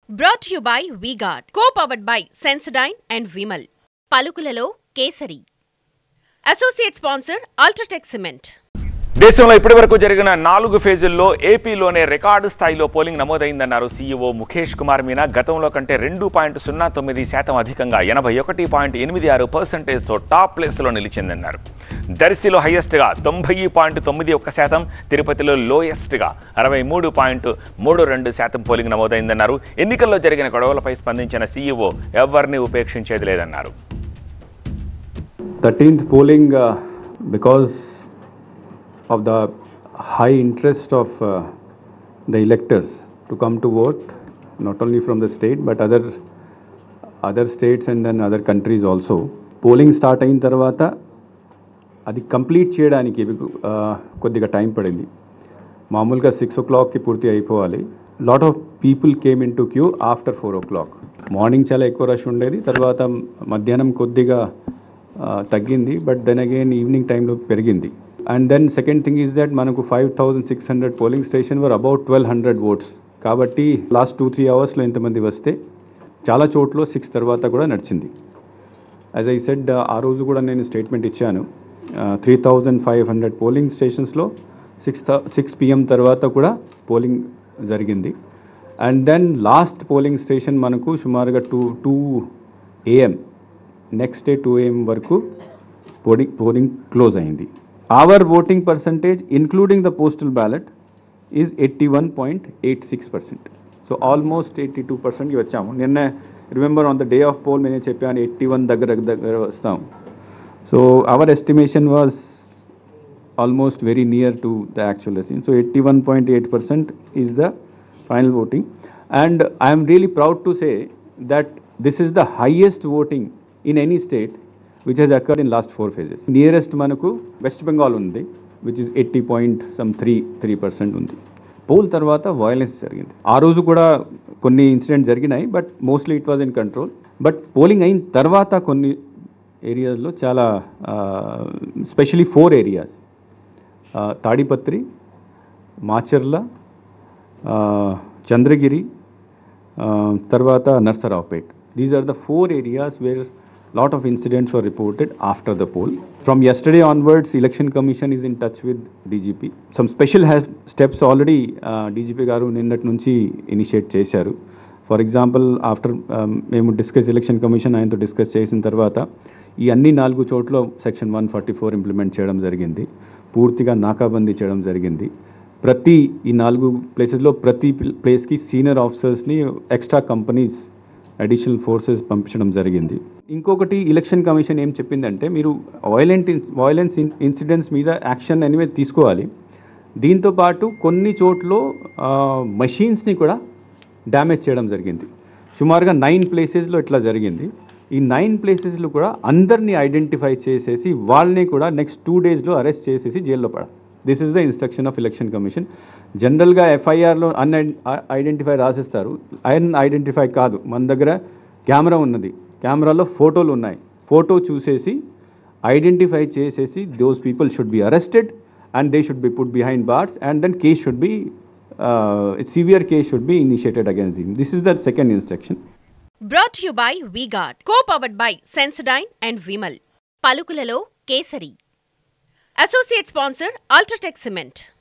Brought to you by V-Guard, co-powered by Sensodyne and Vimal. పలుకులలో Kesari. Associate sponsor UltraTech cement. దేశంలో ఇప్పటివరకు జరిగిన 4 ఫేజుల్లో ఏపీలోనే రికార్డు స్థాయిలో పోలింగ్ నమోదైందన్నారు సీఈఓ ముఖేష్ కుమార్ మీనా. గతంలో కంటే 2.09% అధికంగా 81.86%తో టాప్ ప్లేస్లో నిలిచిందన్నారు. దర్శిలో హైయెస్ట్గా 90.91%, తిరుపతిలో లోయెస్ట్గా 63.32% పోలింగ్ నమోదైందన్నారు. ఎన్నికల్లో జరిగిన గొడవలపై స్పందించిన సీఈఓ ఎవరిని ఉపేక్షించేది లేదన్నారు. 13th polling because of the high interest of the electors to come to vote, not only from the state but other states and then other countries also. Polling start అయిన తర్వాత అది complete చేయడానికి కొద్దిగా time పడింది. మామూలుగా 6 o'clockకి పూర్తి అయిపోవాలి. Lot of people came in to queue after 4 o'clock. Morning చాలా ఎక్కువ రష్ ఉండేది, తర్వాత మధ్యాహ్నం కొద్దిగా తగ్గింది, బట్ దెన్ అగైన్ ఈవినింగ్ టైంలో పెరిగింది. And then second thing is that మనకు 5,600 polling station were about 1,200 votes. కాబట్టి లాస్ట్ 2-3 అవర్స్లో ఎంతమంది వస్తే చాలా చోట్ల 6 తర్వాత కూడా నడిచింది. యాజ్ ఐ సెడ్ ఆ రోజు కూడా నేను స్టేట్మెంట్ ఇచ్చాను. 3,500 పోలింగ్ స్టేషన్స్లో 6 PM తర్వాత కూడా పోలింగ్ జరిగింది. And then last polling station మనకు సుమారుగా 2 AM, నెక్స్ట్ డే 2 AM వరకు పోలింగ్ క్లోజ్ అయింది. Our voting percentage including the postal ballot is 81.86%. So almost 82%కి వచ్చాము. నిన్న remember on the day of poll నేను చెప్పాను 81 దగ్గర వస్తాం. So our estimation was almost very near to the actual estimation. So 81.8% is the final voting. And I'm really proud to say that this is the highest voting in any state which has occurred in last 4 phases. Nearest మనకు West Bengal ఉంది, which is 80.3% ఉంది. Pole తర్వాత violence జరిగింది. ఆ రోజు కూడా కొన్ని incidents జరిగినాయి, but mostly it was in control. But polling అయిన తర్వాత కొన్ని ఏరియాస్లో చాలా స్పెషలీ 4 areas, తాడిపత్రి, మాచర్ల, చంద్రగిరి, తర్వాత Narasaraopet. These are the 4 areas where lot of incidents were reported after the poll. From yesterday onwards, Election Commission is in touch with DGP. Some special steps already DGP garu ninnati nunchi initiate chesaru. For example, after memu discuss Election Commission ayinto discuss chesin tarvata ee anni 4 chotlo section 144 implement cheyadam jarigindi. పూర్తిగా నాకాబందీ చేయడం జరిగింది. ప్రతి ఈ 4 ప్లేసెస్లో ప్రతి ప్లేస్కి senior ఆఫీసర్స్ని, extra companies, additional forces పంపించడం జరిగింది. ఇంకొకటి ఎలక్షన్ కమిషన్ ఏం చెప్పిందంటే మీరు వైలెన్స్ ఇన్సిడెంట్స్ మీద యాక్షన్ ఎనివే తీసుకోవాలి. దీంతోపాటు కొన్ని చోట్ల మషీన్స్ని కూడా డ్యామేజ్ చేయడం జరిగింది. సుమారుగా 9 ప్లేసెస్లో ఇట్లా జరిగింది. ఈ 9 ప్లేసెస్లో కూడా అందరినీ ఐడెంటిఫై చేసేసి వాళ్ళని కూడా నెక్స్ట్ 2 daysలో అరెస్ట్ చేసేసి జైల్లో పడాలి. This is the instruction of election commission. జనరల్గా ఎఫ్ఐఆర్లో ఐడెంటిఫై రాసిస్తారు, ఐడెంటిఫై కాదు. మన దగ్గర కెమెరా ఉన్నది, కెమెరాలో ఫోటోలు ఉన్నాయి. ఫోటో చూసేసి ఐడెంటిఫై చేసేసి those people should be arrested and they should be put behind bars and then case should be severe case should be initiated against them. This is the second instruction. Brought to you by V-Guard, co-powered by Sensodyne and Vimal. పలుకులలో Kesari. Associate sponsor UltraTech cement.